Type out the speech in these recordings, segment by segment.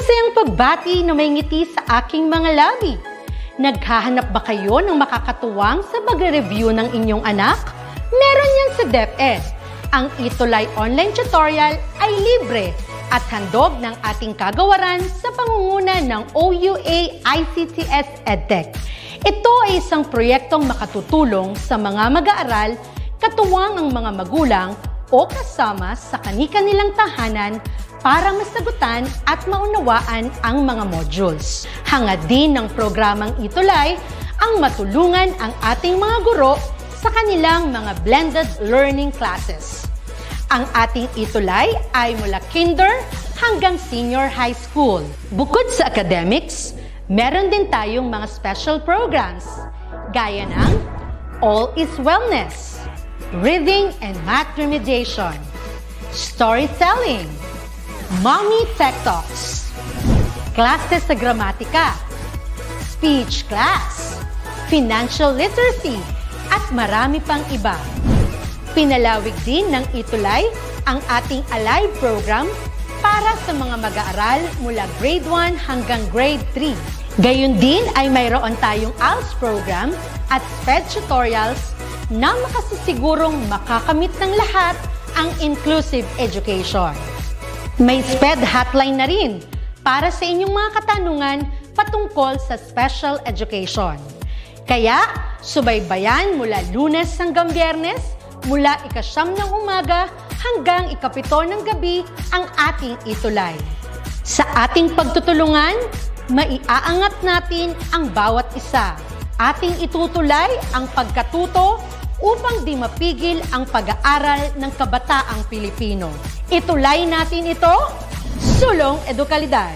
masayang pagbati na may ngiti sa aking mga labi. Naghahanap ba kayo ng makakatuwang sa pag-review ng inyong anak? Meron yan sa DepEd. Ang ETUlay online tutorial ay libre at handog ng ating kagawaran sa pangunguna ng OUA ICTS EdTech. Ito ay isang proyektong makatutulong sa mga mag-aaral, katuwang ang mga magulang o kasama sa kani-kanilang tahanan para masagutan at maunawaan ang mga modules. Hangad din ng programang ETUlay ang matulungan ang ating mga guro sa kanilang mga blended learning classes. Ang ating ETUlay ay mula kinder hanggang senior high school. Bukod sa academics, meron din tayong mga special programs gaya ng All is Wellness, Reading and Math Remediation, Storytelling, Mommy Tech Talks, Classes sa Gramatika, Speech Class, Financial Literacy, at marami pang iba. Pinalawig din ng ETUlay ang ating Alive program para sa mga mag-aaral mula grade 1 hanggang grade 3. Gayun din ay mayroon tayong ALS program at SPED tutorials na makasisigurong makakamit ng lahat ang inclusive education. May SPED hotline na rin para sa inyong mga katanungan patungkol sa special education. Kaya, subaybayan mula Lunes hanggang Biyernes, mula 9 ng umaga hanggang 7 ng gabi ang ating ETUlay. Sa ating pagtutulungan, maiaangat natin ang bawat isa. Ating itutulay ang pagkatuto upang di mapigil ang pag-aaral ng kabataang Pilipino. Itulay natin ito, sulong edukalidad.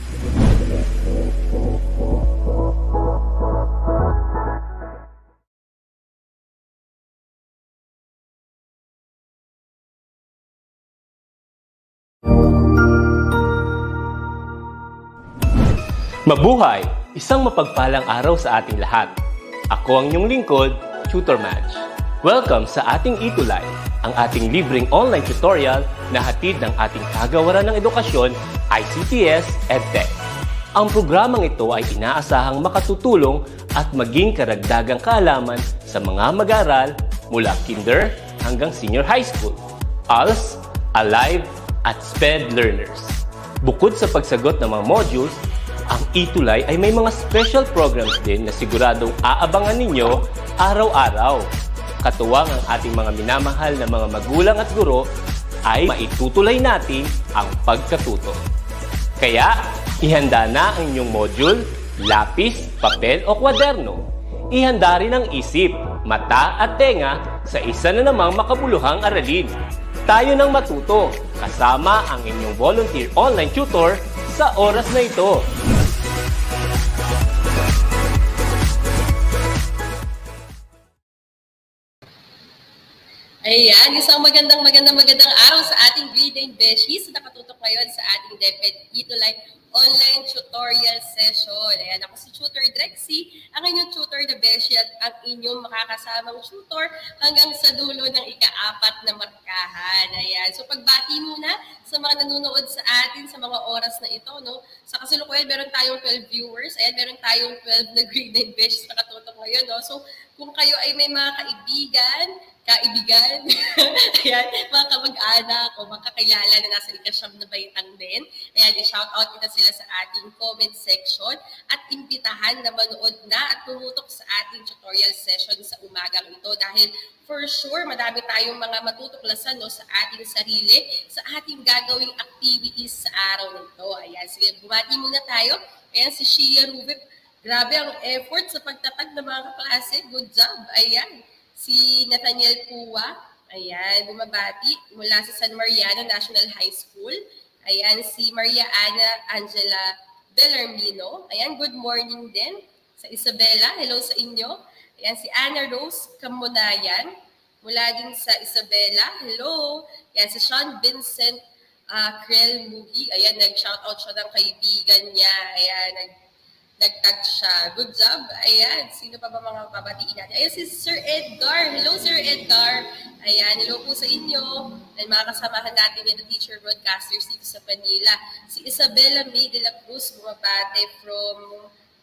Mabuhay! Isang mapagpalang araw sa ating lahat. Ako ang inyong lingkod, Tutor Madge. Welcome sa ating ETUlay, ang ating libreng online tutorial na hatid ng ating kagawaran ng edukasyon, ICTS EdTech. Ang programang ito ay inaasahang makatutulong at maging karagdagang kaalaman sa mga mag-aaral mula kinder hanggang senior high school, ALS, Alive, at SPED learners. Bukod sa pagsagot ng mga modules, ang ETUlay ay may mga special programs din na siguradong aabangan ninyo araw-araw. Katuwang ang ating mga minamahal na mga magulang at guro ay maitutulay natin ang pagkatuto. Kaya, ihanda na ang inyong module, lapis, papel o kwaderno. Ihanda rin ang isip, mata at tenga sa isa na namang makabuluhang aralin. Tayo nang matuto kasama ang inyong volunteer online tutor sa oras na ito. Ayan, isang magandang araw sa ating grade 9 beshies na nakatutok ngayon sa ating DepEd Educational online tutorial session. Ayan, ako si Tutor Drexy, ang inyong tutor na beshi at ang inyong makakasamang tutor hanggang sa dulo ng ika-4 na markahan. Ayan, so pagbati muna sa mga nanonood sa atin sa mga oras na ito, no? Sa kasalukuyan, meron tayong 12 viewers. Ayan, meron tayong 12 na grade 9 beshies na nakatutok ngayon, no? So, kung kayo ay may mga kaibigan, ayan, mga kamag-anak o mga kakilala na nasa ika-9 na baitang din. Ayan, i-shoutout kita sila sa ating comment section at imbitahan na manood na at tumutok sa ating tutorial session sa umagang ito dahil for sure, madami tayong mga matutuklasan, no, sa ating sarili, sa ating gagawing activities sa araw nito. Ayan, sige, bumati muna tayo. Ayan, si Shia Rubik, grabe ang effort sa pagtatag ng mga kaklase. Good job. Ayan. Si Nathaniel Puwa, ayan, bumabati mula sa San Mariano National High School. Ayan, si Maria Ana Angela Bellarmino. Ayan, good morning din. Sa Isabela, hello sa inyo. Ayan, si Anna Rose Kamunayan, mula din sa Isabela, hello. Ayan, si Sean Vincent Krell Mugi. Ayan, nag-shoutout siya ng kaibigan niya. Ayan, Nag-touch siya. Good job. Ayan. Sino pa ba mga babatiin natin? Ayan si Sir Edgar. Hello, Sir Edgar. Ayan. Hello po sa inyo. And mga kasamahan natin yan na teacher broadcasters dito sa Manila. Si Isabella May de la Cruz, bumabate from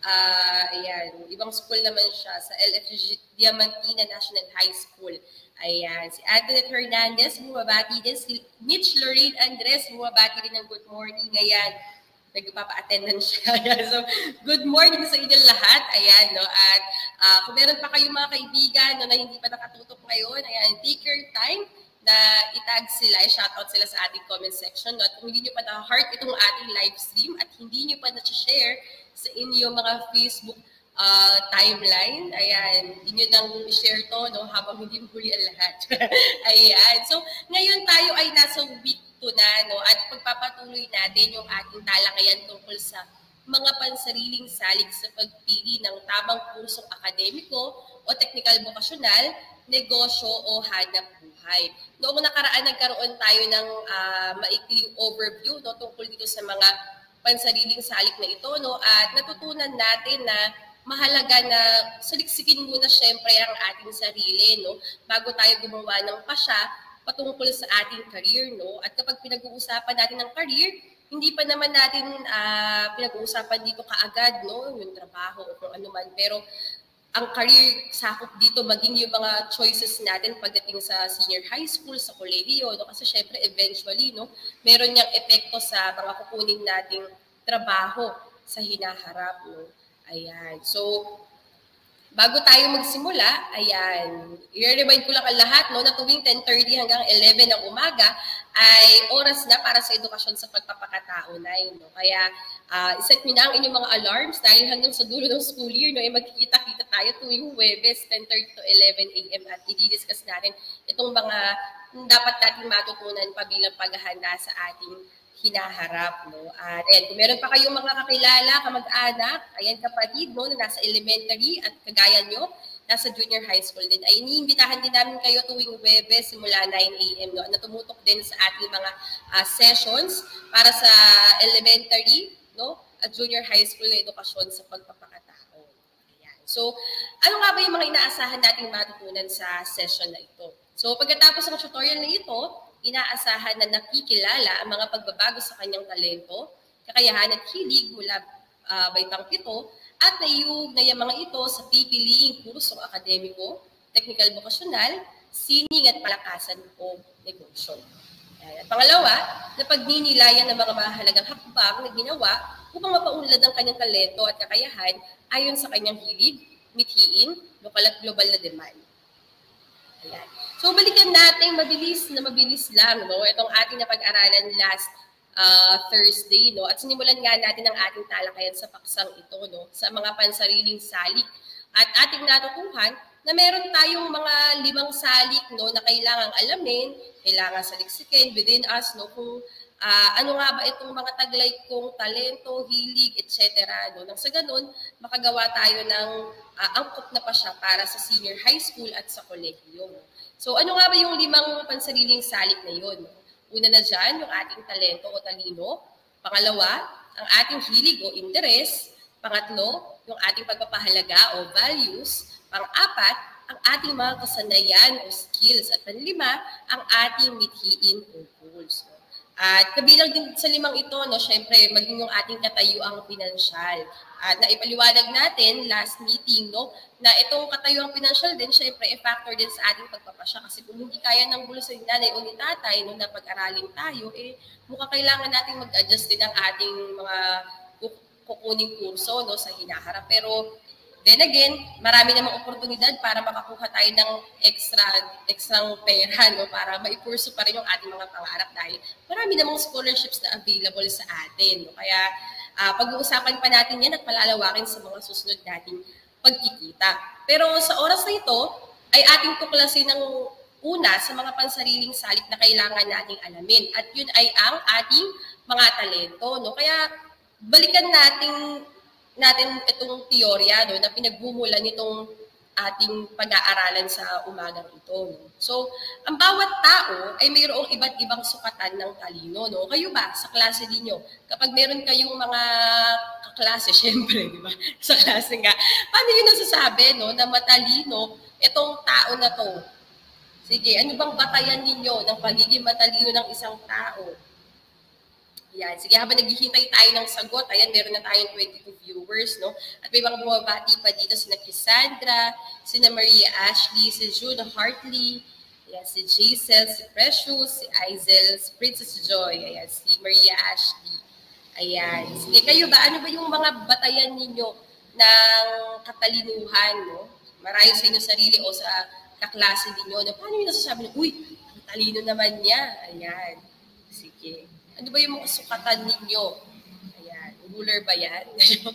ayan, ibang school naman siya sa LFG Diamantina National High School. Ayan. Si Antoinette Hernandez, bumabati din. Si Mitch Lorraine Andres, bumabati din ng good morning. Ayan. Nagpapa-attendance siya. So, good morning sa inyong lahat. Ayan, no? At kung meron pa kayong mga kaibigan no, na hindi pa nakatutok ngayon, ayan, take your time na itag sila, shoutout sila sa ating comment section. No? At kung hindi nyo pa na-heart itong ating live stream at hindi nyo pa na-share sa inyong mga Facebook timeline, ayan, hindi nyo nang i-share to no, habang hindi huli ang lahat. Ayan. So, ngayon tayo ay nasa week na, no, at pagpapatuloy natin yung ating talakayan tungkol sa mga pansariling salig sa pagpili ng tamang kursong akademiko o technical vocational, negosyo o hanap buhay. Noong nakaraan, nagkaroon tayo ng maikling overview no, tungkol dito sa mga pansariling salik na ito. No, at natutunan natin na mahalaga na saliksikin muna syempre ang ating sarili no, bago tayo gumawa ng pasya patungkol sa ating career, no? At kapag pinag-uusapan natin ng career, hindi pa naman natin pinag-uusapan dito kaagad, no? Yung trabaho o kung ano man. Pero ang career sakop dito, maging yung mga choices natin pagdating sa senior high school, sa kolehiyo, no? Kasi syempre, eventually, no? Meron niyang epekto sa mga kukunin nating trabaho sa hinaharap, no? Ayan. So, bago tayo magsimula, ayan, i-remind ko lang ang lahat no, na tuwing 10:30 hanggang 11 ng umaga ay oras na para sa edukasyon sa pagpapakatao na yun. No? Kaya iset nyo na ang inyong mga alarms dahil hanggang sa dulo ng school year, no, ay magkikita-kita tayo tuwing Huwebes, 10:30 to 11 a.m. at i-discuss natin itong mga dapat natin matutunan pa bilang paghahanda sa ating hinaharap, no? At ayan, kung meron pa kayong mga kakilala, kamag-anak, ayan, kapatid, no, na nasa elementary at kagaya nyo, nasa junior high school din, ay iniimbitahan din namin kayo tuwing Huwebes simula 9 a.m. No? Na tumutok din sa ating mga sessions para sa elementary, no, at junior high school na edukasyon sa pagpapakatao. Ayan. So, ano nga ba yung mga inaasahan nating matutunan sa session na ito? So, pagkatapos ng tutorial na ito, inaasahan na nakikilala ang mga pagbabago sa kanyang talento, kakayahan at hilig mula baitang 7 at naiugnay ang mga ito sa pipiliing kursong akademiko, technical vocational, sining at palakasan o negosyo. At pangalawa, na pagninilayan ng mga mahalagang hakbang na ginawa upang mapaunlad ang kanyang talento at kakayahan ayon sa kanyang hilig, mithiin, lokal at global na demand. Ayan. So, balikan natin mabilis lang, no? Itong ating napag-aralan last Thursday, no? At sinimulan nga natin ang ating talakayan sa paksang ito, no? Sa mga pansariling salik. At ating natutuhan na meron tayong mga 5 salik, no? Na kailangang alamin, kailangan saliksikin within us, no? Kung ano nga ba itong mga taglay kong talento, hilig, etc. No? Nang sa ganun, makagawa tayo ng angkop na pa siya para sa senior high school at sa kolehiyo. So ano nga ba yung 5 pansariling salik na yun? Una na dyan, yung ating talento o talino. Pangalawa, ang ating hilig o interes. Pangatlo, yung ating pagpapahalaga o values. Pang-apat, ang ating mga kasanayan o skills. At panlima, ang ating mithiin o goals. At kabilang din sa 5 ito, no, syempre, maging yung ating katayuang pinansyal. At naipaliwanag natin last meeting, no, na itong katayuang pinansyal din, syempre, e-factor din sa ating pagpapasya. Kasi kung hindi kaya ng bulsa ni nanay o ni tatay, no, na pag-aralin tayo, mukhang kailangan natin mag-adjust din ang ating mga kukuning kurso, no, sa hinaharap. Pero, then again, marami namang oportunidad para makakuha tayo ng extrang pera, no, para maipurso pa rin yung ating mga pangarap dahil marami namang scholarships na available sa atin. No? Kaya pag-uusapan pa natin yan at palalawakin sa mga susunod nating pagkikita. Pero sa oras na ito, ay ating tuklasin ng una sa mga pansariling salik na kailangan nating alamin. At yun ay ang ating mga talento. No? Kaya balikan natin itong teorya, no, na pinagbumulan nitong ating pag-aaralan sa umagang ito. No? So, ang bawat tao ay mayroong iba't ibang sukatan ng talino. No? Kayo ba, sa klase ninyo, kapag meron kayong mga kaklase, syempre, di ba? Sa klase nga, paano yun nasasabi no, na matalino itong tao na to? Sige, ano bang batayan ninyo ng pagiging matalino ng isang tao? Yan. Sige, habang naghihintay tayo ng sagot, ayan, meron na tayong 22 viewers, no? At may mga bumabati pa dito, sina Cassandra, sina Maria Ashley, si June Hartley, ayan, si Jaisel, si Precious, si Aizel, si Princess Joy, ayan, si Maria Ashley. Ayan. Sige, kayo ba, ano ba yung mga batayan ninyo ng katalinuhan, no? Marayo sa inyong sarili o sa kaklase ninyo, na paano yung nasasabi nyo, uy, ang talino naman niya. Ayan. Sige. Ano ba yung mga sukatan ninyo? Ayan. Ruler ba yan?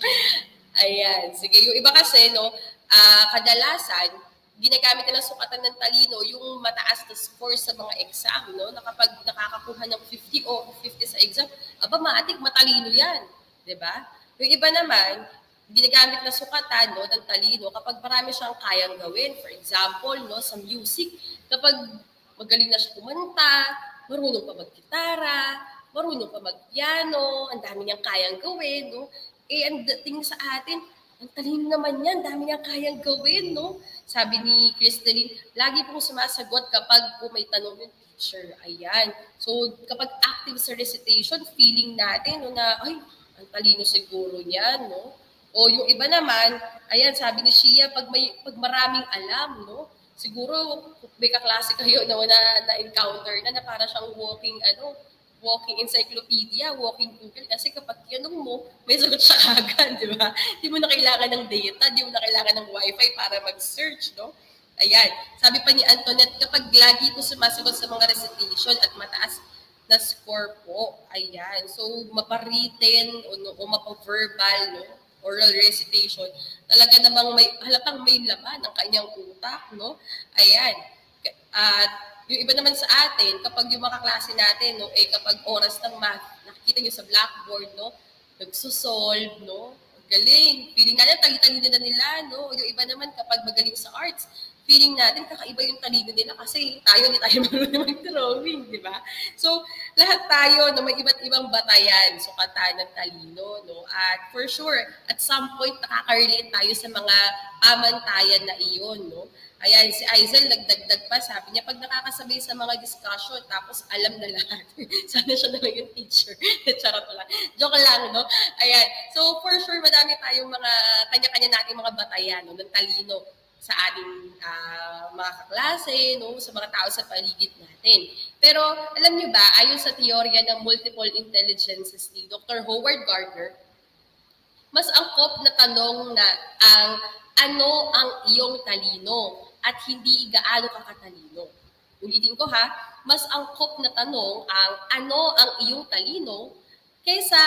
Ayan. Sige. Yung iba kasi, no, kadalasan, ginagamit nila sukatan ng talino yung mataas na score sa mga exam, no? Na kapag nakakakuha ng 50 o 50 sa exam, aba, maatik, matalino yan. Diba? Yung iba naman, ginagamit na sukatan, no, ng talino kapag marami siyang kayang gawin. For example, no, sa music, kapag magaling na siya kumanta, marunong pa mag-gitara, marunong pa mag-piano, ang dami niyang kayang gawin, no? Eh, ang dating sa atin, ang talino naman yan, dami niyang kayang gawin, no? Sabi ni Crystalline, lagi pong sumasagot kapag po may tanong yung teacher. Ayan. So, kapag active sa recitation, feeling natin, no, na, ay, ang talino siguro niyan, no? O yung iba naman, ayan, sabi ni Shia, pag maraming alam, no? Siguro, may kaklase kayo na-encounter na para siyang walking encyclopedia, walking Google. Kasi kapag tinanong mo, may sagot siya kagad, di ba? Di mo na kailangan ng data, di mo na kailangan ng wifi para mag-search, no? Ayan. Sabi pa ni Antoinette, kapag lagi ko sumasagot sa mga recitation at mataas na score po, ayan. So, mapa-written o mapa-verbal, no? Oral recitation, talaga namang halatang may laman ng kanyang utak, no? Ayan. At yung iba naman sa atin, kapag yung mga klase natin, no, kapag oras ng math, nakikita nyo sa blackboard, no? Nagsusolve, no? Galing. Feeling natin, talino na nila, no? Yung iba naman, kapag magaling sa arts, feeling natin kakaiba yung talino nila kasi tayo, hindi tayo marunong mag-drawing, di ba? So, lahat tayo na may iba't ibang batayan, sukatan ng talino, no? At for sure, at some point, nakaka-relate tayo sa mga pamantayan na iyon, no? Ayan, si Aizel, nagdagdag pa, sabi niya, pag nakakasabay sa mga discussion, tapos alam na lahat. Sana siya na lang yung teacher. Charot lang. Joke lang, no? Ayan. So, for sure, madami tayong mga, kanya-kanya nating mga batayan, no, ng talino sa ating mga kaklase, no, sa mga tao sa paligid natin. Pero, alam niyo ba, ayon sa teorya ng multiple intelligences ni Dr. Howard Gardner, mas angkop na tanong na ano ang iyong talino at hindi gaano ka katalino. Ulitin ko ha, mas angkop na tanong ang ano ang iyong talino kaysa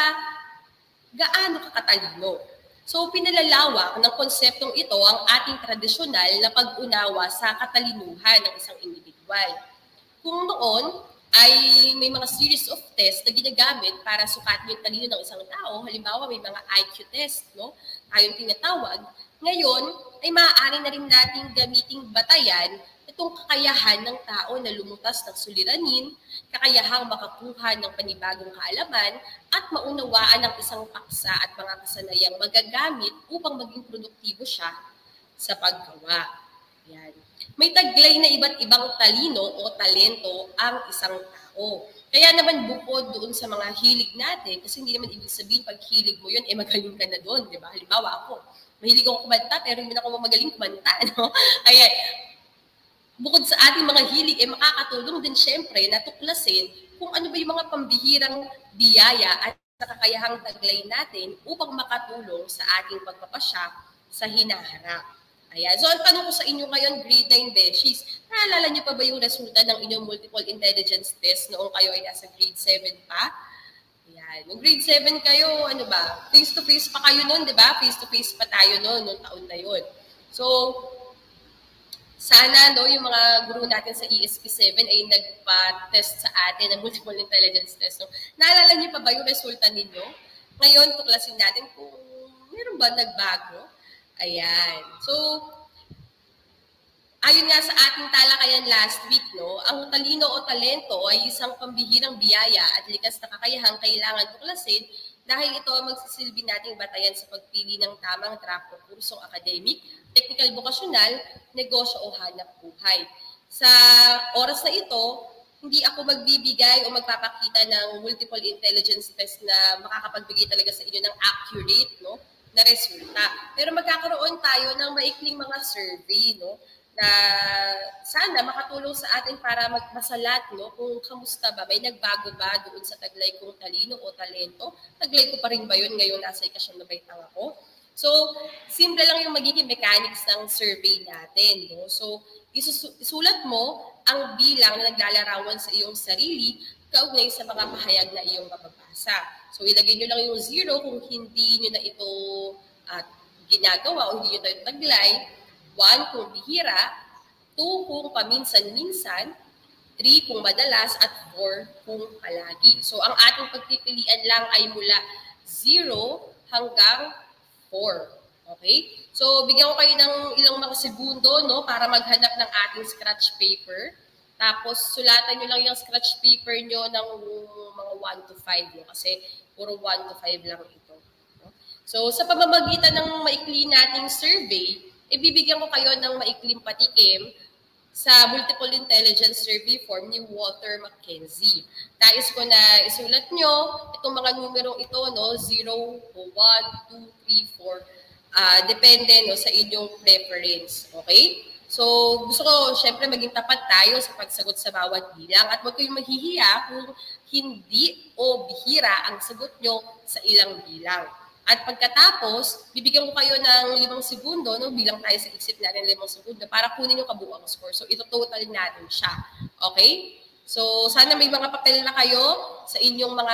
gaano ka katalino. So, pinalalawak ng konseptong ito ang ating tradisyonal na pag-unawa sa katalinuhan ng isang individual. Kung noon ay may mga series of tests na ginagamit para sukatin yung talino ng isang tao, halimbawa may mga IQ test, no? Tayong tinatawag. Ngayon, ay maaari na rin nating gamiting batayan itong kakayahan ng tao na lumutas ng suliranin, kakayahang makakuha ng panibagong kaalaman, at maunawaan ang isang paksa at mga kasanayang magagamit upang maging produktibo siya sa paggawa. Yan. May taglay na iba't ibang talino o talento ang isang tao. Kaya naman bukod doon sa mga hilig natin, kasi hindi naman ibig sabihin pag hilig mo yun, magaling ka na doon, di ba? Halimbawa ako, mahilig ako kumanta, pero hindi na ako magaling kumanta, no? Ayan. Bukod sa ating mga hilig, makakatulong din syempre na tuklasin kung ano ba yung mga pambihirang biyaya at kakayahang taglay natin upang makatulong sa ating pagpapasya sa hinaharap. Ayan. So, ang tanong ko sa inyo ngayon, grade 9 Beshies, naalala niyo pa ba yung resulta ng inyong multiple intelligence test noong kayo ay nasa grade 7 pa? Ayan. Nung grade 7 kayo, ano ba? Face-to-face pa kayo noon, di ba? Face-to-face pa tayo noon, noong taon na yun. So, sana, no, yung mga guru natin sa ESP7 ay nagpa-test sa atin ng multiple intelligence test. No? Naalala niyo pa ba yung resulta ninyo? Ngayon, tuklasin natin kung meron ba nagbago. Ayan. So, Ayon nga sa ating talakayan last week, no, ang talino o talento ay isang pambihirang biyaya at likas na kakayahang kailangan tuklasin dahil ito ang magsisilbi nating batayan sa pagpili ng tamang track o kursong academic, technical vocational, negosyo o hanap buhay. Sa oras na ito, hindi ako magbibigay o magpapakita ng multiple intelligence test na makakapagbigay talaga sa inyo ng accurate, no, na resulta. Pero magkakaroon tayo ng maikling mga survey, no, na sana makatulong sa atin para magmasalat, no, kung kamusta ba, may nagbago ba doon sa taglay kong talino o talento. Taglay ko pa rin ba yun ngayon nasa ikasyam na baitang ako? So, simple lang yung magiging mechanics ng survey natin, no? So, isulat mo ang bilang na naglalarawan sa iyong sarili kaugnay sa mga pahayag na iyong mababasa. So, ilagay nyo lang yung 0 kung hindi nyo na ito ginagawa o hindi nyo ito taglay. 1 kung bihira, 2 kung paminsan-minsan, 3 kung madalas, at 4 kung palagi. So, ang ating pagpipilian lang ay mula 0 hanggang 4. Okay? So, bigyan ko kayo ng ilang mga segundo, no, para maghanap ng ating scratch paper. Tapos, sulatan nyo lang yung scratch paper nyo ng mga 1 to 5, no, kasi puro 1 to 5 lang ito. No? So, sa pamamagitan ng maikli nating survey, ibibigyan ko kayo ng maikling patikim sa Multiple Intelligence Survey Form ni Walter Mackenzie. Nais ko na isulat nyo itong mga numerong ito, no, 0, 1, 2, 3, 4, depende, no, sa inyong preference. Okay? So, gusto ko, syempre, maging tapat tayo sa pagsagot sa bawat bilang at huwag kayong maghihiya kung hindi o bihira ang sagot nyo sa ilang bilang. At pagkatapos, bibigyan ko kayo ng 5 segundo, no, bilang tayo sa isip natin 5 segundo para kunin yung kabuuang score. So, ito total natin siya. Okay? So, sana may mga papel na kayo sa inyong mga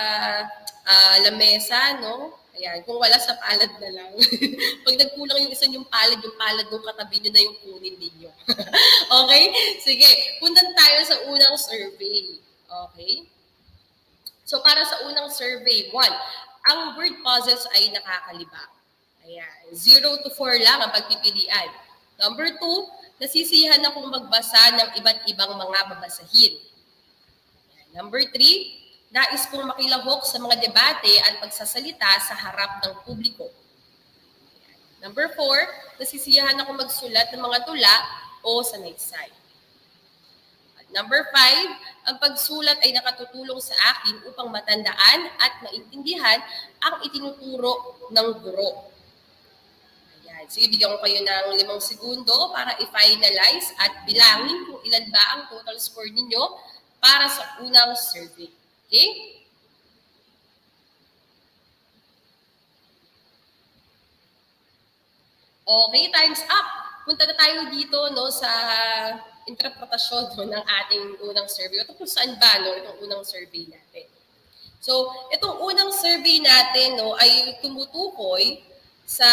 lamesa, no? Ayan, kung wala sa palad na lang. Pag nagkulang yung isa yung palad ng katabi nyo na yung kunin ninyo. Okay? Sige, puntan tayo sa unang survey. Okay? So, para sa unang survey, 1, ang word puzzles ay nakakalibang. Ayan, 0 to 4 lang ang pagpipilian. Number 2, nasisiyahan akong magbasa ng iba't ibang mga babasahin. Ayan. Number 3, nais kong makilahok sa mga debate at pagsasalita sa harap ng publiko. Number 4, nasisiyahan akong magsulat ng mga tula o sanaysay. At number 5, ang pagsulat ay nakatutulong sa akin upang matandaan at maintindihan ang itinuturo ng guro. Ayan. Sige, bigyan ko kayo ng 5 segundo para i-finalize at bilangin kung ilan ba ang total score ninyo para sa unang survey. Okay? Okay, time's up. Punta na tayo dito, no, sa interpretasyon, no, ng ating unang survey. Ito kung saan ba, no, itong unang survey natin. So, itong unang survey natin, no, ay tumutukoy sa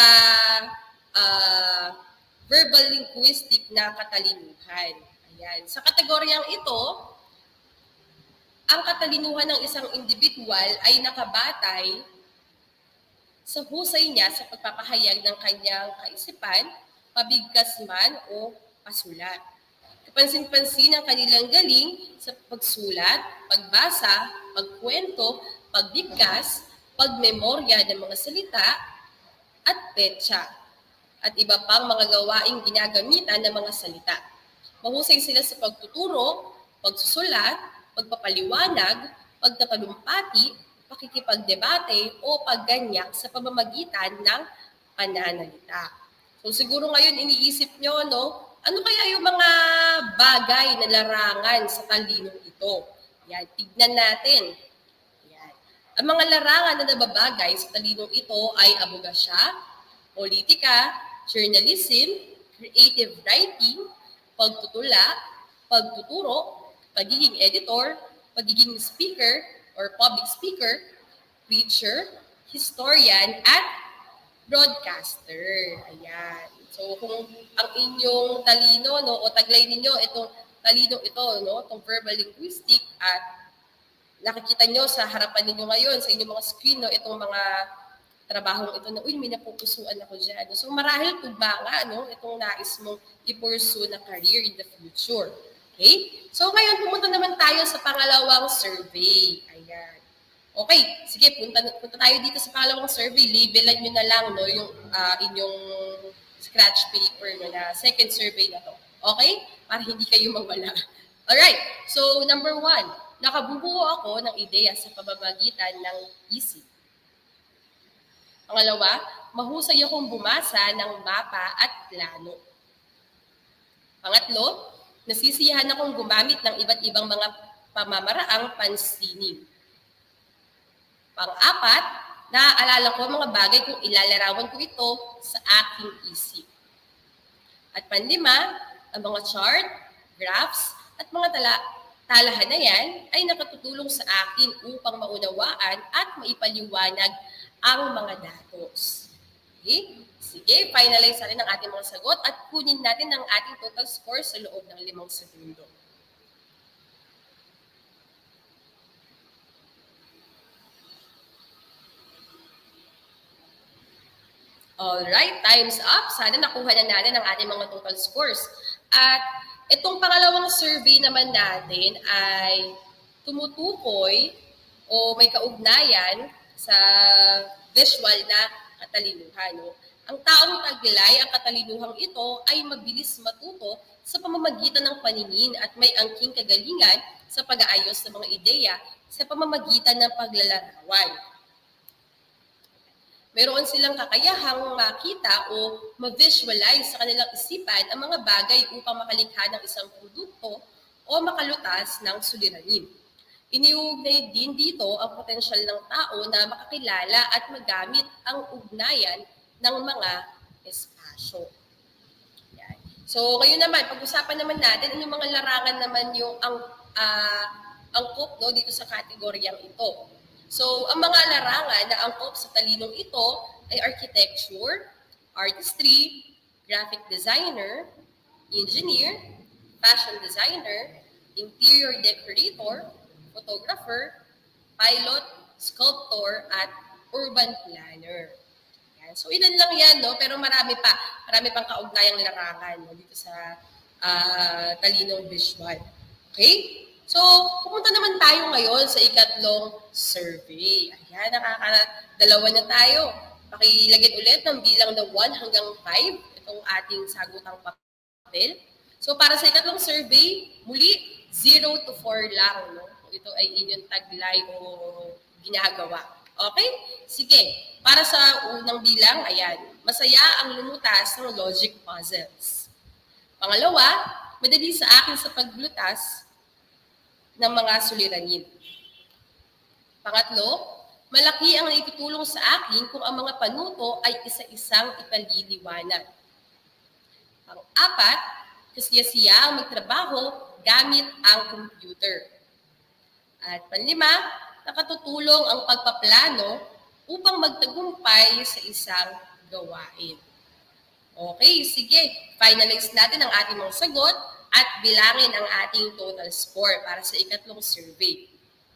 verbal linguistic na katalinuhan. Ayan. Sa kategoryang ito, ang katalinuhan ng isang individual ay nakabatay sa husay niya sa pagpapahayag ng kanyang kaisipan, pabigkas man o pasulat. Kapansin-pansin ang kanilang galing sa pagsulat, pagbasa, pagkwento, pagbigkas, pagmemorya ng mga salita, at petsa, at iba pang mga gawaing ginagamitan ng mga salita. Mahusay sila sa pagtuturo, pagsusulat, pagpapaliwanag, pagtatalumpati, pakikipagdebate o pagganyak sa pamamagitan ng pananalita. So siguro ngayon iniisip nyo, no, ano kaya yung mga bagay na larangan sa talinong ito? Yan, tignan natin. Yan. Ang mga larangan na nababagay sa talinong ito ay abogasya, politika, journalism, creative writing, pagtutula, pagtuturo, pagiging editor, pagiging speaker or public speaker, preacher, historian, at broadcaster. Ayan. So kung ang inyong talino, no, o taglay ninyo itong talino ito, no, itong verbal linguistic, at nakikita nyo sa harapan ninyo ngayon sa inyong mga screen, no, itong mga trabahong ito na, uy, may napupusuan ako dyan. So marahil tugma nga, no, itong nais mong i-pursue na career in the future. Okay? So ngayon, pumunta naman tayo sa pangalawang survey. Ayan. Okay, sige, punta tayo dito sa pangalawang survey. Labelan nyo na lang, no, yung inyong scratch paper no, na second survey na to. Okay? Para hindi kayo mawala. Alright, so number 1, nakabubuo ako ng ideya sa pamamagitan ng isip. Pangalawa, mahusay akong bumasa ng mapa at plano. Pangatlo, nasisiyahan akong gumamit ng iba't ibang mga pamamaraang pansining. Pang-apat, naaalala ko mga bagay kung ilalarawan ko ito sa aking isip. At panlima, ang mga chart, graphs, at mga talahanayan ay nakatutulong sa akin upang maunawaan at maipaliwanag ang mga datos. Okay? Sige, finalize natin ang ating mga sagot at kunin natin ang ating total score sa loob ng 5 segundo. Alright, time's up. Sana nakuha na natin ang ating mga total scores. At itong pangalawang survey naman natin ay tumutukoy o may kaugnayan sa visual na katalinuhan. No? Ang taong taglay, ang katalinuhang ito ay mabilis matuto sa pamamagitan ng paningin at may angking kagalingan sa pag-aayos ng mga ideya sa pamamagitan ng paglalarawan. Mayroon silang kakayahang makita o ma-visualize sa kanilang isipan ang mga bagay upang makalikha ng isang produkto o makalutas ng suliranin. Iniugnay din dito ang potensyal ng tao na makakilala at magamit ang ugnayan ng mga espasyo. Yan. So, ngayon naman, pag-usapan naman natin, yung mga larangan naman yung angkop no, dito sa kategoryang ito. So, ang mga larangan na angkop sa talinong ito ay architecture, artistry, graphic designer, engineer, fashion designer, interior decorator, photographer, pilot, sculptor, at urban planner. Yan. So, ilan lang yan, no? Pero marami pa. Marami pang kaugnayang larangan no? Dito sa talinong visual. Okay? So, pupunta naman tayo ngayon sa ikatlong survey. Ayan, nakakadalawa na tayo. Pakilagyan ulit ng bilang na 1 hanggang 5 itong ating sagutang papel. So, para sa ikatlong survey, muli, 0 to 4 lang. No? Ito ay inyong taglay o ginagawa. Okay? Sige. Para sa unang bilang, ayan, masaya ang lumutas ng logic puzzles. Pangalawa, madali sa akin sa paglutas ng mga suliranin. Pangatlo, malaki ang naitutulong sa akin kung ang mga panuto ay isa-isang ipaliliwanag. Pang-apat, kasya-siya ang magtrabaho gamit ang computer. At panlima, nakatutulong ang pagpaplano upang magtagumpay sa isang gawain. Okay, sige. Finalize natin ang ating mga sagot at bilangin ang ating total score para sa ikatlong survey.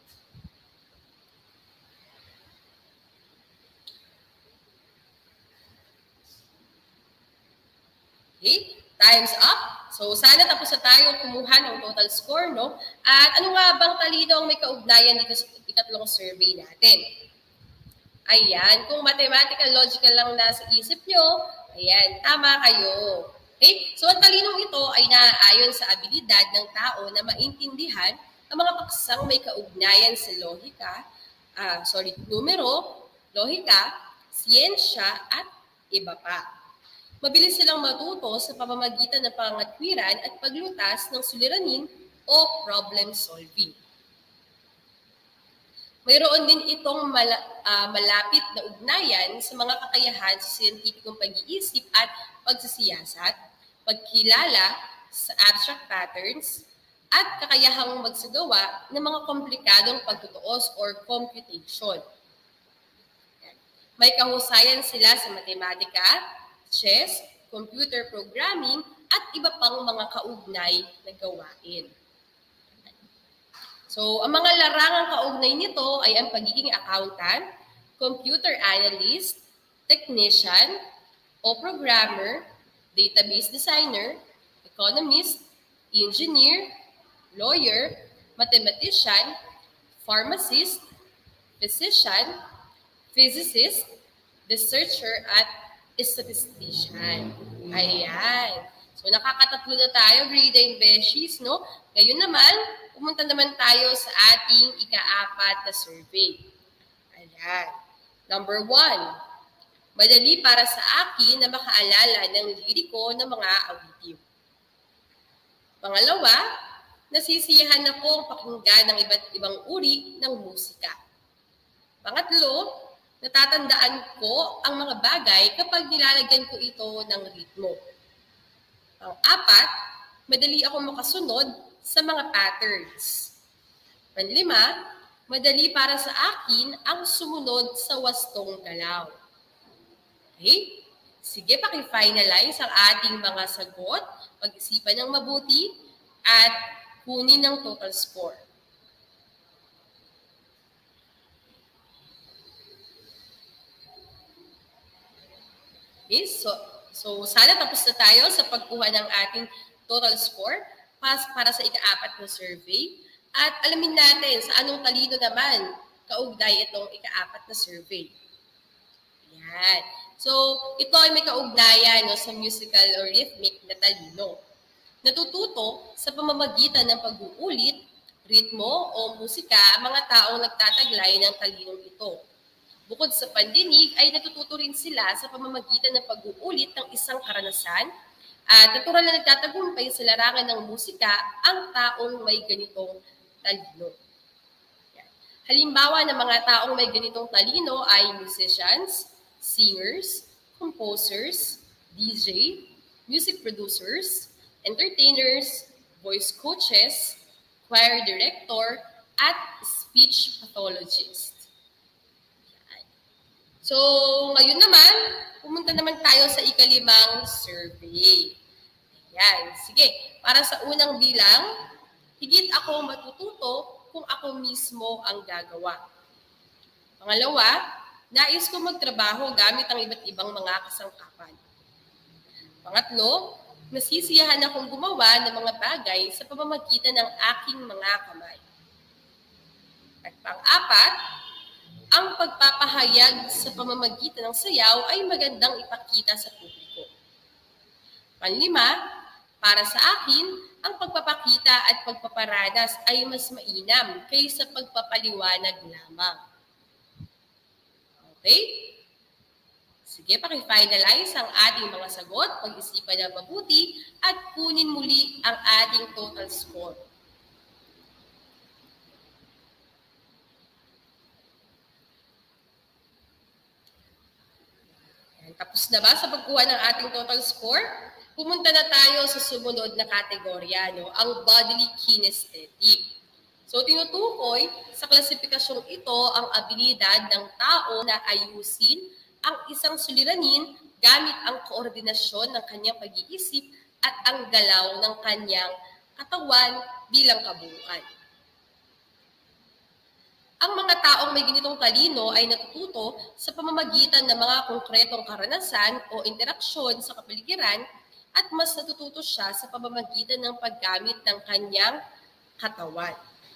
Okay, time's up. So, sana tapos na tayo kumuha ng total score, no? At ano nga bang talino ang may kaugnayan dito sa ikatlong survey natin? Ayan, kung mathematical, logical lang nasa isip nyo, ayan, tama kayo. Okay? So, ang talinong ito ay naaayon sa abilidad ng tao na maintindihan ang mga paksang may kaugnayan sa numero, lohika, siyensya, at iba pa. Mabilis silang matuto sa pamamagitan ng pangatwiran at paglutas ng suliranin o problem solving. Mayroon din itong malapit na ugnayan sa mga kakayahan sa siyentipikong pag-iisip at pagsasiyasat, pagkilala sa abstract patterns, at kakayahang magsagawa ng mga komplikadong pagtutuos or computation. May kahusayan sila sa matematika, chess, computer programming, at iba pang mga kaugnay na gawain. So, ang mga larangang kaugnay nito ay ang pagiging accountant, computer analyst, technician, o programmer, database designer, economist, engineer, lawyer, mathematician, pharmacist, physician, physicist, researcher, at statistician. Ayan. So, nakakatatlo na tayo, grade 9 beshies, no? Ngayon naman, pumunta naman tayo sa ating ika-4 na survey. Ayan. Number 1, madali para sa akin na makaalala ng liriko ng mga awitin. Pangalawa, nasisiyahan akong pakinggan ng iba't ibang uri ng musika. Pangatlo, natatandaan ko ang mga bagay kapag nilalagyan ko ito ng ritmo. Pang-apat, madali akong makasunod sa mga patterns. Panlima, madali para sa akin ang sumunod sa wastong galaw. Okay? Sige, paki-finalize ang ating mga sagot, pag-isipan ng mabuti, at kunin ng total score. Okay, so sana tapos na tayo sa pagkuha ng ating total score para sa ika-4 na survey. At alamin natin sa anong talino naman kaugnay itong ika-4 na survey. Yan. So, ito ay may kaugnayan sa musical or rhythmic na talino. Natututo sa pamamagitan ng pag-uulit, ritmo o musika ang mga taong nagtataglay ng talinong ito. Bukod sa pandinig, ay natututo rin sila sa pamamagitan ng pag-uulit ng isang karanasan at natural na nagtatagumpay sa larangan ng musika ang taong may ganitong talino. Halimbawa ng mga taong may ganitong talino ay musicians, singers, composers, DJ, music producers, entertainers, voice coaches, choir director, at speech pathologist. So, ngayon naman, pumunta naman tayo sa ika-5 survey. Ayan. Sige, para sa unang bilang, higit akong matututo kung ako mismo ang gagawa. Pangalawa, nais ko magtrabaho gamit ang iba't ibang mga kasangkapan. Pangatlo, nasisiyahan akong gumawa ng mga bagay sa pamamagitan ng aking mga kamay. At pang-apat, ang pagpapahayag sa pamamagitan ng sayaw ay magandang ipakita sa publiko. Panlima, para sa akin, ang pagpapakita at pagpaparanas ay mas mainam kaysa pagpapaliwanag lamang. Okay? Sige, paki-finalize ang ating mga sagot, pag-isipan na mabuti, at kunin muli ang ating total score. Tapos na ba sa pagkuha ng ating total score? Pumunta na tayo sa sumunod na kategorya, ang bodily kinesthetic. So, tinutukoy sa klasipikasyong ito ang abilidad ng tao na ayusin ang isang suliranin gamit ang koordinasyon ng kanyang pag-iisip at ang galaw ng kanyang katawan bilang kabuuan. Ang mga taong may ganitong talino ay natututo sa pamamagitan ng mga konkretong karanasan o interaksyon sa kapaligiran at mas natututo siya sa pamamagitan ng paggamit ng kanyang katawan.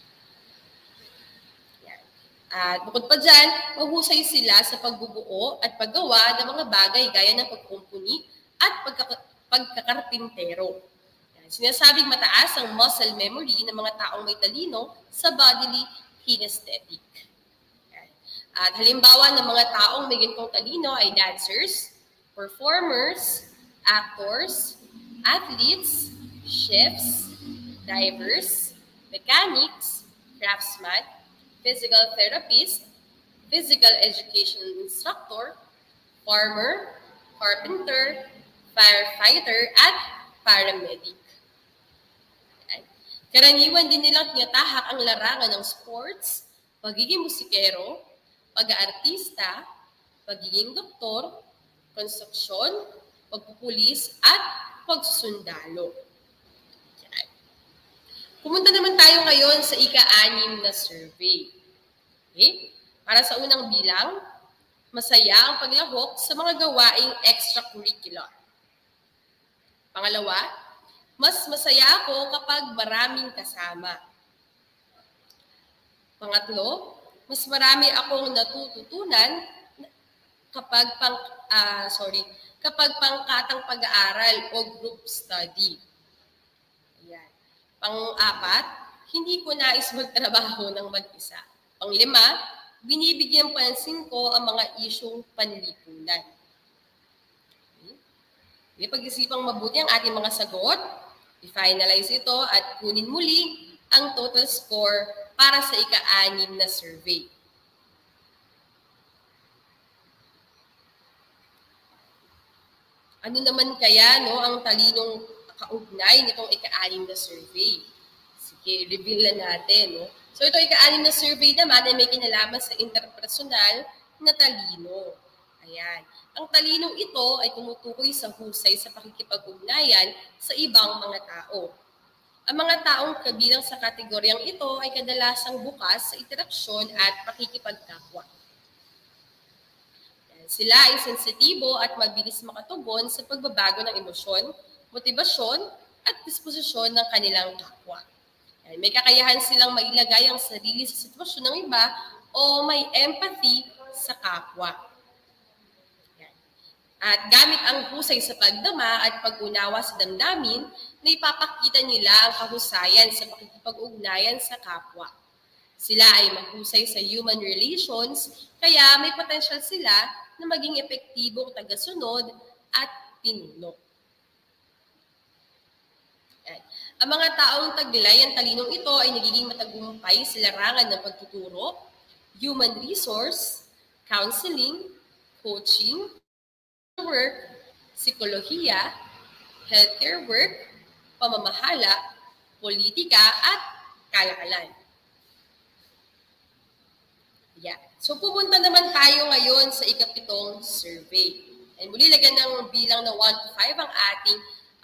Yan. At bukod pa dyan, mahusay sila sa pagbubuo at paggawa ng mga bagay gaya ng pagkumpuni at pagkakarpintero. Yan. Sinasabing mataas ang muscle memory ng mga taong may talino sa bodily kinesthetic. At halimbawa ng mga taong may ganitong talino ay dancers, performers, actors, athletes, chefs, divers, mechanics, craftsman, physical therapist, physical education instructor, farmer, carpenter, firefighter, at paramedic. Karaniwan din nilang tinatahak ang larangan ng sports, pagiging musikero, pag-aartista, pagiging doktor, konstruksyon, pagpupulis, at pagsusundalo. Yan. Pumunta naman tayo ngayon sa ika-6 na survey. Okay? Para sa unang bilang, Masaya ang paglahok sa mga gawaing extracurricular. Pangalawa, mas masaya ako kapag maraming kasama. Pangatlo, mas marami akong natututunan kapag pangkatang pag-aaral o group study. Ayan. Pang-apat, hindi ko nais magtrabaho ng mag-isa. Pang-lima, binibigyan pansin ko ang mga isyong panlipunan. Okay. Pag-isipang mabuti ang ating mga sagot, i-finalize ito at kunin muli ang total score para sa ika-6 na survey. Ano naman kaya ang talinong kaugnay nitong ika-6 na survey? Sige, reveal na natin. So ito ika-6 na survey naman ay may kinalaman sa interpersonal na talino. Ayan. Ang talinong ito ay tumutukoy sa husay sa pakikipag-ugnayan sa ibang mga tao. Ang mga taong kabilang sa kategoryang ito ay kadalasang bukas sa interaksyon at pakikipagkapwa. Sila ay sensitibo at mabilis makatugon sa pagbabago ng emosyon, motibasyon at disposisyon ng kanilang kapwa. May kakayahan silang mailagay ang sarili sa sitwasyon ng iba o may empathy sa kapwa. At gamit ang husay sa pagdama at pag-unawa sa damdamin, na ipapakita nila ang kahusayan sa pakikipag-ugnayan sa kapwa. Sila ay mahusay sa human relations, kaya may potensyal sila na maging epektibong tagasunod at pinuno. Ang mga taong taglay ang talinong ito ay nagiging matagumpay sa larangan ng pagtuturo, human resource, counseling, coaching, work, psikolohiya, healthcare work, pamamahala, politika, at kalakalan. Yeah. So pupunta naman tayo ngayon sa ika-7 survey. And muli lagyan ng bilang na 1 to 5 ang ating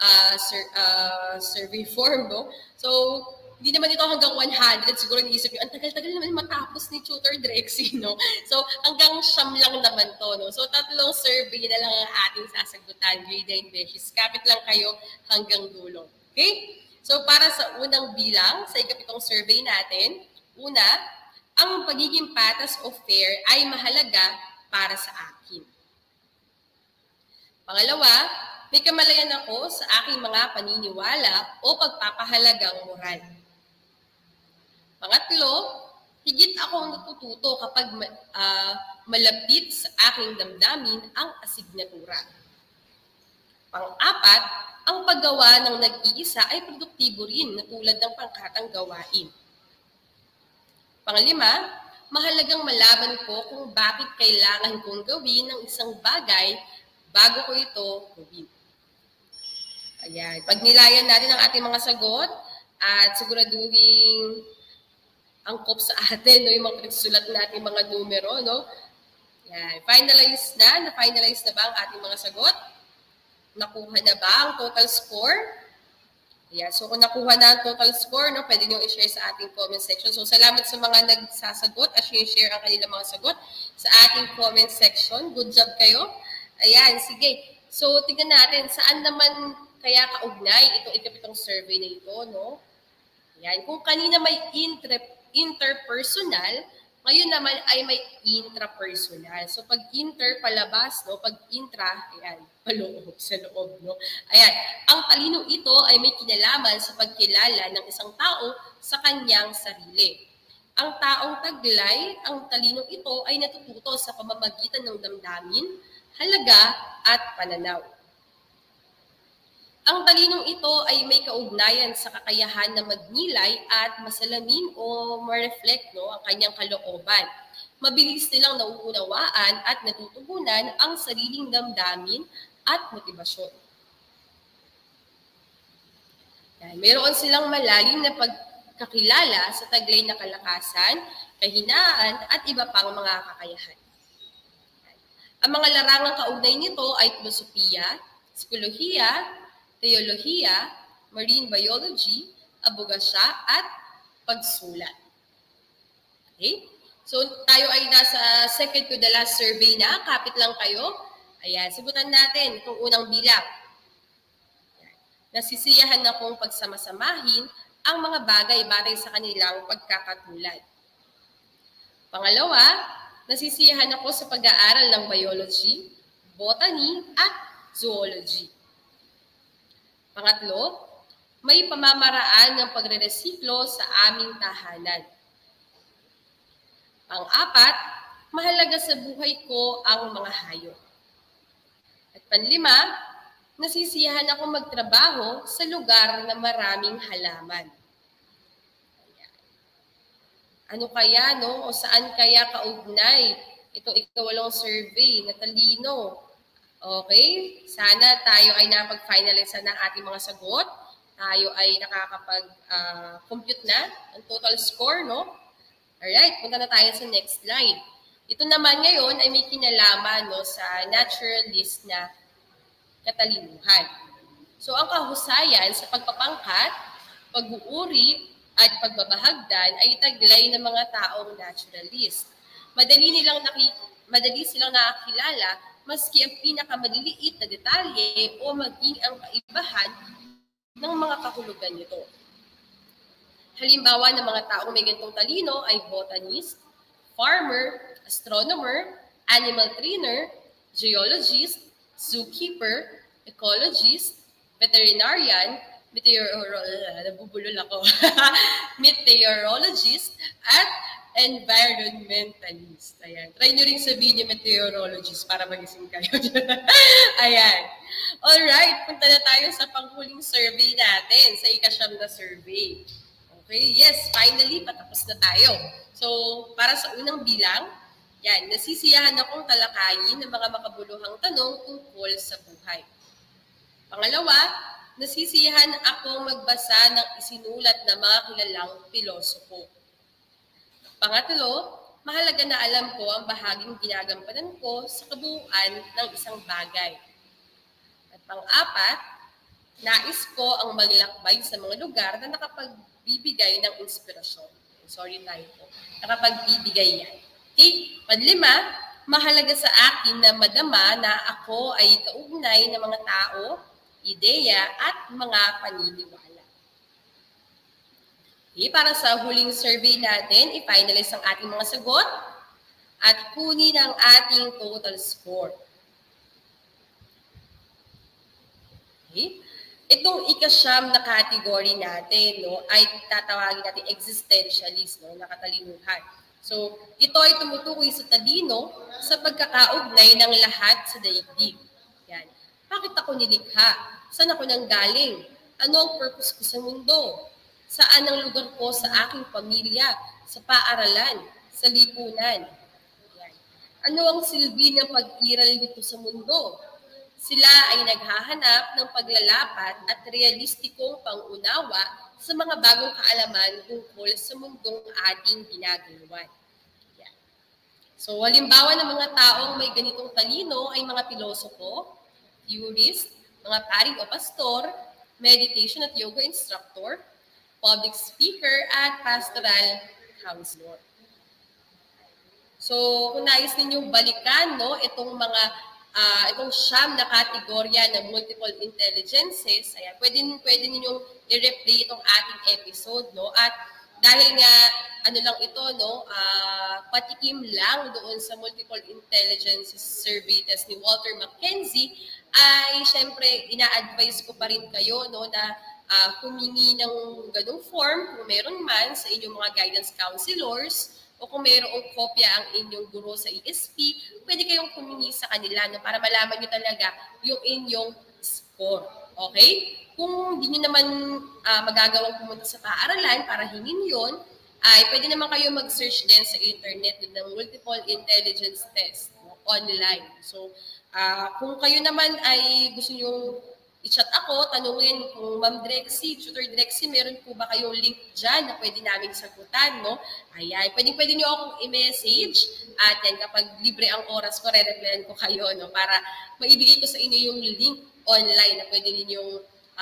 survey form. No? So hindi naman ito hanggang 100. Siguro naisip nyo, ang tagal-tagal naman matapos ni Tutor Drexy. No? So hanggang 9 lang naman to. No? So 3 survey na lang ang ating sasagutan. Grade 9 Beshies. Kapit lang kayo hanggang dulo. Okay? So para sa unang bilang, sa ika-7 survey natin, una, ang pagiging patas o fair ay mahalaga para sa akin. Pangalawa, may kamalayan ako sa aking mga paniniwala o pagpapahalagang moral. Pangatlo, higit akong natututo kapag malapit sa aking damdamin ang asignatura. Pang-apat, ang paggawa ng nag-iisa ay produktibo rin na tulad ng pangkatang gawain. Panglima, mahalagang malaman ko kung bakit kailangan kong gawin ng isang bagay bago ko ito gawin. Ayan. Pag nilayan natin ang ating mga sagot at siguraduhin angkop sa atin, no, yung mga pinagsulat natin mga numero, no? Ayan. Na-finalize na ba ang ating mga sagot? Nakuha na ba ang total score? Yeah, so kung nakuha na ang total score, no, pwede nyo i-share sa ating comment section. So salamat sa mga nagsasagot at share ang kanilang mga sagot sa ating comment section. Good job kayo. Ayan, sige. So tingnan natin, saan naman kaya kaugnay itong ika-7 survey na ito, no? Ayan, kung kanina may interpersonal, ngayon naman ay may intrapersonal. So pag inter palabas, no, pag intra, ayan, paloob sa loob, no. Ayan, ang talinong ito ay may kinalaman sa pagkilala ng isang tao sa kanyang sarili. Ang taong taglay, ang talinong ito ay natututo sa pamamagitan ng damdamin, halaga at pananaw. Ang talinong ito ay may kaugnayan sa kakayahan na magnilay at masalamin o ma-reflect, no, ang kanyang kalooban. Mabilis nilang nauunawaan at natutugunan ang sariling damdamin at motibasyon. Mayroon silang malalim na pagkakilala sa taglay na kalakasan, kahinaan at iba pang mga kakayahan. Ang mga larangang kaugnay nito ay filosofiya, psikolohiya, teolohiya, marine biology, abogasya, at pagsulat. Okay? So, tayo ay nasa second to the last survey na. Kapit lang kayo. Ayan, sibutan natin itong unang bilang. Nasisiyahan akong pagsamasamahin ang mga bagay batay sa kanilang pagkakatulad. Pangalawa, nasisiyahan ako sa pag-aaral ng biology, botany, at zoology. Pangatlo, may pamamaraan ng pagre-resiklo sa aming tahanan. Pang-apat, mahalaga sa buhay ko ang mga hayop. At panlima, nasisiyahan ako magtrabaho sa lugar na maraming halaman. Ano kaya, no? O saan kaya kaugnay itong ikawalong survey na talino? Okay? Sana tayo ay napag-finalize na ng ating mga sagot. Tayo ay nakakapag-compute na ang total score, no? Alright, punta na tayo sa next slide. Ito naman ngayon ay may kinalaman, no, sa naturalist na katalinuhan. So, ang kahusayan sa pagpapangkat, pag-uuri, at pagbabahagdan ay taglay ng mga taong naturalist. Madali silang nakakilala maski ang pinakamaliliit na detalye o maging ang kaibahan ng mga kahulugan nito. Halimbawa ng mga taong may ganitong talino ay botanist, farmer, astronomer, animal trainer, geologist, zookeeper, ecologist, veterinarian, meteorologist, at environmentalist. Ayan. Try nyo rin sabihin yung meteorologist para magising kayo. Ayan. Alright, punta na tayo sa panghuling survey natin, sa ika-9 na survey. Okay, yes, finally, patapos na tayo. So, para sa unang bilang, yan, nasisiyahan akong talakayin ng mga makabuluhang tanong tungkol sa buhay. Pangalawa, nasisiyahan akong magbasa ng isinulat na mga kilalang pilosopo. Pangatlo, mahalaga na alam ko ang bahaging ginagampanan ko sa kabuuan ng isang bagay. At pang-apat, nais ko ang maglakbay sa mga lugar na nakapagbibigay ng inspirasyon. Sorry tayo po. Nakapagbibigay yan. Okay? Panlima, mahalaga sa akin na madama na ako ay kaugnay ng mga tao, ideya at mga paniniwala. Okay, para sa huling survey natin, i-finalize ang ating mga sagot at kunin ang ating total score. Okay. Itong ika-9 na category natin, no, ay tatawagin natin existentialist, no, nakatalinuhan. So, ito ay tumutukoy sa talino sa pagkakaugnay ng lahat sa daigdig. Yan. Bakit ako nilikha? Saan ako nanggaling? Ano ang purpose ko sa mundo? Saan ang lugar ko sa aking pamilya, sa paaralan, sa lipunan? Yan. Ano ang silbi ng pag-iral dito sa mundo? Sila ay naghahanap ng paglalapat at realistikong pangunawa sa mga bagong kaalaman tungkol sa mundong ating ginagawa. Yan. So, halimbawa ng mga taong may ganitong talino ay mga pilosopo, theorist, mga paring o pastor, meditation at yoga instructor, public speaker, at pastoral counselor. So, kung nais ninyong balikan, no, itong mga itong 9 na kategorya ng multiple intelligences, ayan, pwede ninyong i-replay itong ating episode, no? At dahil nga ano lang ito, no, patikim lang doon sa multiple intelligences survey test ni Walter Mackenzie, ay syempre ina-advise ko pa rin kayo, no, na humingi ng ganung form kung meron man sa inyong mga guidance counselors o kung mayroong kopya ang inyong guro sa ESP, pwede kayong humingi sa kanila, no, para malaman nyo talaga yung inyong score. Okay? Kung hindi nyo naman magagawang pumunta sa paaralan para hingin yon, ay pwede naman kayo mag-search din sa internet ng multiple intelligence test, no, online. So, kung kayo naman ay gusto nyo i-chat ako, tanungin kung Ma'am Drexy, Tutor Drexy, meron po ba kayong link dyan na pwede namin sagutan, no? Ayan, pwede nyo akong i-message at yan, kapag libre ang oras ko, re-replyan ko kayo, no? Para maibigay ko sa inyo yung link online na pwede ninyong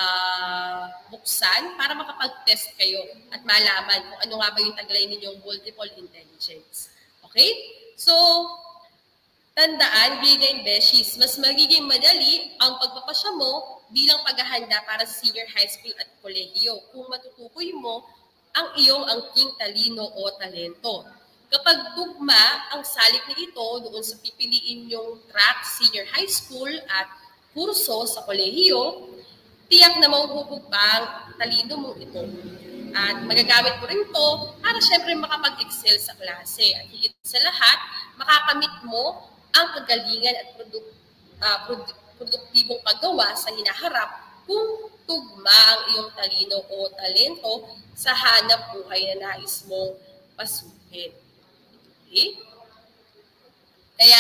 buksan para makapag-test kayo at malaman kung ano nga ba yung taglay ninyong multiple intelligence. Okay? So, tandaan, Grade 9 Beshies, mas magiging madali ang pagpapasya mo bilang paghahanda para sa senior high school at kolehiyo kung matutukoy mo ang iyong angking talino o talento. Kapag tugma ang salik nito doon sa pipiliin yung track senior high school at kurso sa kolehiyo, tiyak na mahuhubog pa ang talino mo ito. At magagamit mo rin ito para syempre makapag-excel sa klase. At higit sa lahat, makakamit mo ang kagalingan at produktibong paggawa sa hinaharap kung tugma ang iyong talino o talento sa hanap buhay na nais mong pasukin. Okay? Kaya,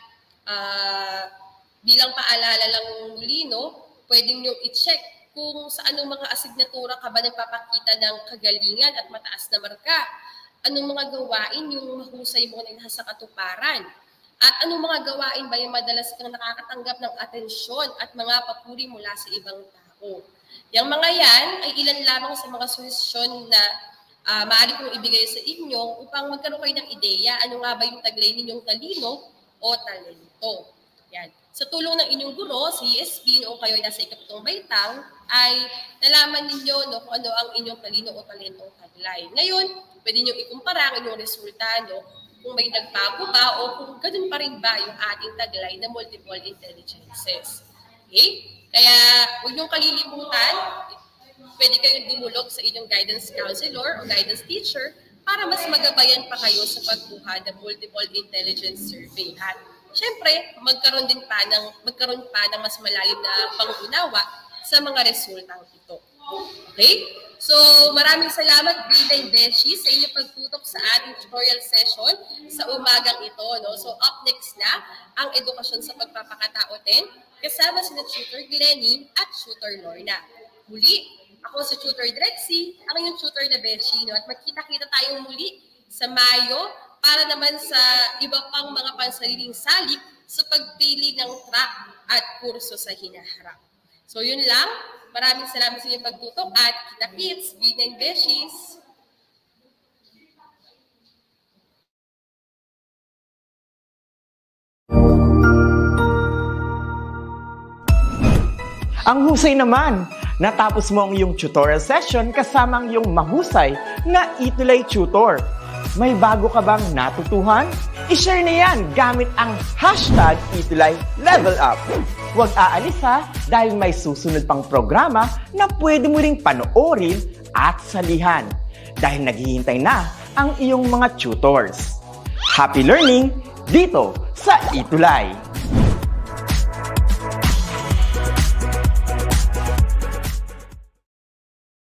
bilang paalala lang muli, pwedeng nyo i-check kung sa anong mga asignatura ka ba nagpapakita ng kagalingan at mataas na marka. Anong mga gawain yung mahusay mo na nasa katuparan. At anong mga gawain ba yung madalas kang nakakatanggap ng atensyon at mga papuri mula sa ibang tao. Yang mga yan ay ilan lamang sa mga suhestyon na maaari kong ibigay sa inyo upang magkaroon kayo ng ideya ano nga ba yung taglay ninyong talino o talento. Yan. Sa tulong ng inyong guro, sa ESP, noong kayo ay nasa ikapitong baitang, ay nalaman ninyo kung ano ang inyong talino o talentong taglay. Ngayon, pwede nyo ikumpara ang inyong resulta, kung may nagbago ba o kung ganun pa rin ba yung ating taglay na multiple intelligences. Okay? Kaya, huwag niyong kalilimutan, pwede kayong dumulog sa inyong guidance counselor o guidance teacher para mas magabayan pa kayo sa pagkuha ng multiple intelligence survey. At syempre, magkaroon pa ng mas malalim na pangunawa sa mga resultang ito. Okay? So, maraming salamat, Grade 9 Beshies, sa inyong pagtutok sa ating tutorial session sa umagang ito. So, up next na ang edukasyon sa pagpapakatao 10, kasama sina Tutor Glenny at Tutor Lorna. Muli, ako si Tutor Drexy, ang inyong tutor na Beshi, at magkita-kita tayong muli sa Mayo para naman sa iba pang mga pansariling salik sa pagpili ng track at kurso sa hinaharap. So yun lang. Maraming salamat sa inyong pagtutok at kita-kits, Grade 9 Beshies. Ang husay naman! Natapos mo ang iyong tutorial session kasama ang iyong mahusay na ETUlay tutor. May bago ka bang natutuhan? I-share na yan gamit ang hashtag #ETUlayLevelUp. Huwag aalis ha, dahil may susunod pang programa na pwede mo ring panoorin at salihan. Dahil naghihintay na ang iyong mga tutors. Happy learning dito sa ETUlay!